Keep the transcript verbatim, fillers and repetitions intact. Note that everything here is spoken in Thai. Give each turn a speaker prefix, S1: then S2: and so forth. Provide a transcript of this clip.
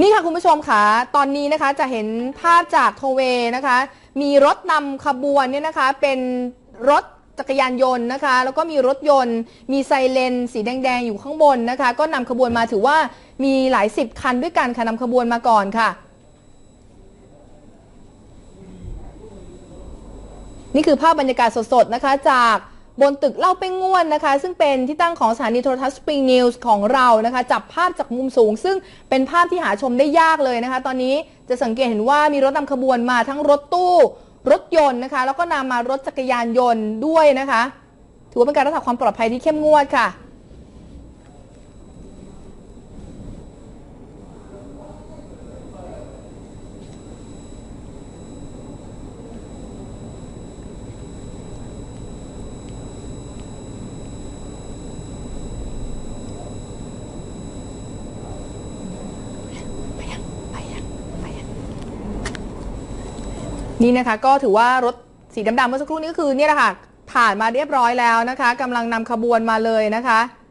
S1: นี่ค่ะคุณผู้ชมค่ะตอนนี้นะคะจะเห็นภาพจากโทเวนะคะมีรถนำขบวนเนี่ยนะคะเป็นรถจักรยานยนต์นะคะแล้วก็มีรถยนต์มีไซเรนสีแดงๆอยู่ข้างบนนะคะก็นำขบวนมาถือว่ามีหลายสิบคันด้วยกันค่ะนำขบวนมาก่อนค่ะนี่คือภาพบรรยากาศสดๆนะคะจากบนตึกเล่าเป้งง่วนนะคะซึ่งเป็นที่ตั้งของสถานีโทรทัศน์สปริงนิวส์ของเรานะคะจับภาพจากมุมสูงซึ่งเป็นภาพที่หาชมได้ยากเลยนะคะตอนนี้จะสังเกตเห็นว่ามีรถนำขบวนมาทั้งรถตู้รถยนต์นะคะแล้วก็นำมารถจักรยานยนต์ด้วยนะคะถือว่าเป็นการรักษาความปลอดภัยที่เข้มงวดค่ะนี่นะคะก็ถือว่ารถสีดำๆเมื่อสักครู่นี้ก็คือนี่แหละค่ะผ่านมาเรียบร้อยแล้วนะคะกำลังนำขบวนมาเลยนะคะ